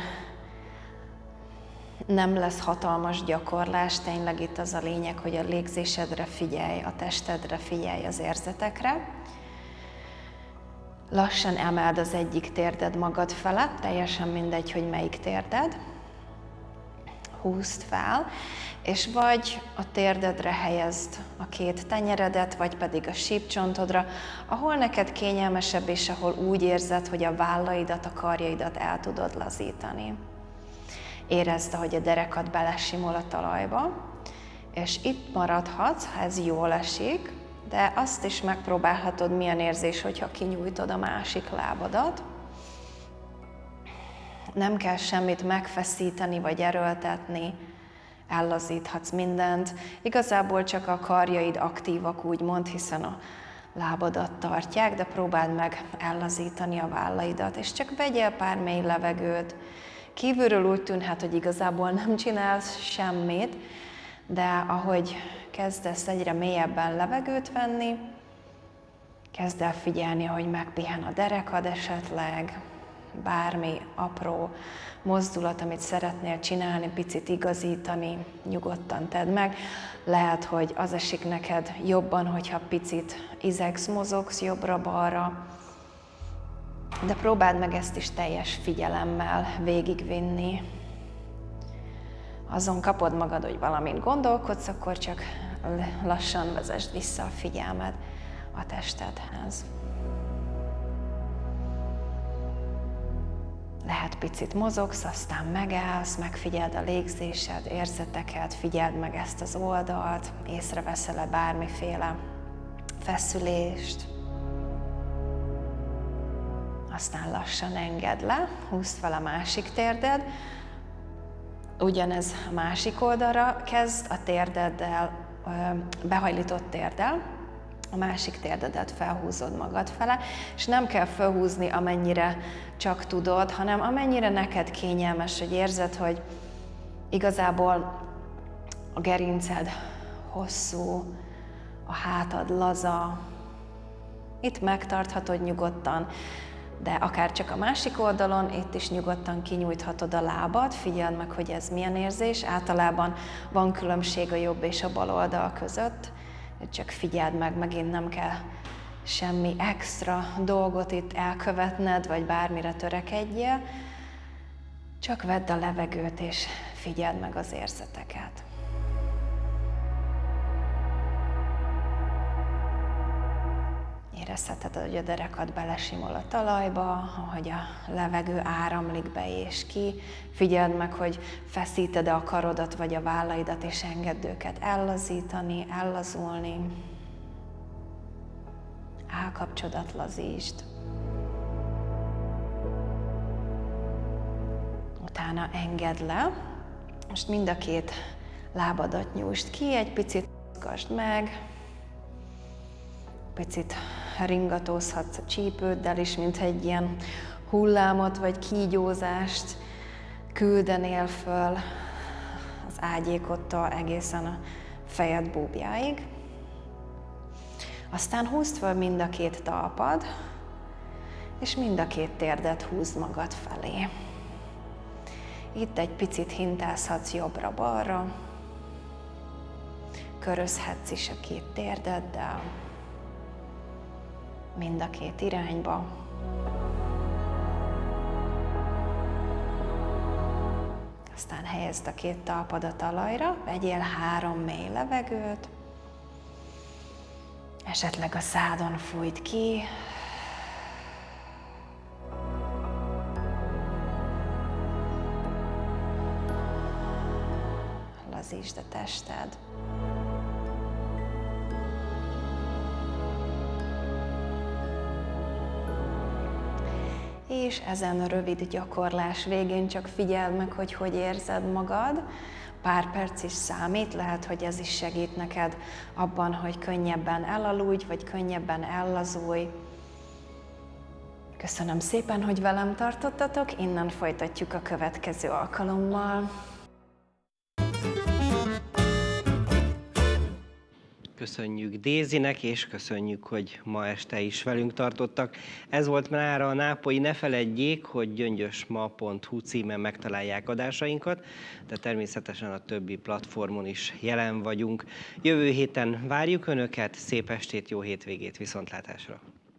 S14: nem lesz hatalmas gyakorlás, tényleg itt az a lényeg, hogy a légzésedre figyelj, a testedre figyelj, az érzetekre. Lassan emeld az egyik térded magad felett, teljesen mindegy, hogy melyik térded. Húzd fel, és vagy a térdedre helyezd a két tenyeredet, vagy pedig a sípcsontodra, ahol neked kényelmesebb, és ahol úgy érzed, hogy a vállaidat, a karjaidat el tudod lazítani. Érezd, ahogy a derekad belesimul a talajba, és itt maradhatsz, ha ez jól esik, de azt is megpróbálhatod, milyen érzés, hogyha kinyújtod a másik lábadat. Nem kell semmit megfeszíteni vagy erőltetni, ellazíthatsz mindent. Igazából csak a karjaid aktívak, úgymond, hiszen a lábadat tartják, de próbáld meg ellazítani a vállaidat, és csak vegyél pár mély levegőt. Kívülről úgy tűnhet, hogy igazából nem csinálsz semmit, de ahogy kezdesz egyre mélyebben levegőt venni, kezd el figyelni, hogy megpihen a derekad esetleg, bármi apró mozdulat, amit szeretnél csinálni, picit igazítani, nyugodtan tedd meg. Lehet, hogy az esik neked jobban, hogyha picit izegsz, mozogsz jobbra-balra, de próbáld meg ezt is teljes figyelemmel végigvinni. Azon kapod magad, hogy valamint gondolkodsz, akkor csak lassan vezesd vissza a figyelmed a testedhez. Lehet picit mozogsz, aztán megállsz, megfigyeld a légzésed, érzeteket, figyeld meg ezt az oldalt, észreveszel-e bármiféle feszülést. Aztán lassan engedd le, húzd fel a másik térded. Ugyanez a másik oldalra kezd, a térdeddel, behajlított térdel, a másik térdedet felhúzod magad fele, és nem kell felhúzni, amennyire csak tudod, hanem amennyire neked kényelmes, hogy érzed, hogy igazából a gerinced hosszú, a hátad laza. Itt megtarthatod nyugodtan, de akár csak a másik oldalon, itt is nyugodtan kinyújthatod a lábad, figyeld meg, hogy ez milyen érzés. Általában van különbség a jobb és a bal oldal között, csak figyeld meg, megint nem kell semmi extra dolgot itt elkövetned, vagy bármire törekedjél, csak vedd a levegőt és figyeld meg az érzeteket. Érezheted, hogy a derekad belesimul a talajba, ahogy a levegő áramlik be és ki. Figyeld meg, hogy feszíted-e a karodat vagy a vállaidat, és engedd őket ellazítani, ellazulni. Állkapcsodat lazítsd. Utána engedd le. Most mind a két lábadat nyújtsd ki, egy picit mozgasd meg. Picit ringatózhatsz a csípőddel is, mintha egy ilyen hullámot vagy kígyózást küldenél föl az ágyékottól egészen a fejed búbjáig. Aztán húzd föl mind a két talpad, és mind a két térdet húzd magad felé. Itt egy picit hintázhatsz jobbra-balra, körözhetsz is a két térdeddel, mind a két irányba. Aztán helyezd a két talpad a talajra, vegyél 3 mély levegőt, esetleg a szádon fújd ki, lazítsd a tested. és ezen a rövid gyakorlás végén csak figyeld meg, hogy hogy érzed magad. Pár perc is számít, lehet, hogy ez is segít neked abban, hogy könnyebben elaludj, vagy könnyebben ellazulj. Köszönöm szépen, hogy velem tartottatok, innen folytatjuk a következő alkalommal.
S1: Köszönjük Dézinek, és köszönjük, hogy ma este is velünk tartottak. Ez volt mára a Nápolyi. Ne feledjék, hogy gyöngyösma.hu címen megtalálják adásainkat, de természetesen a többi platformon is jelen vagyunk. Jövő héten várjuk Önöket, szép estét, jó hétvégét, viszontlátásra!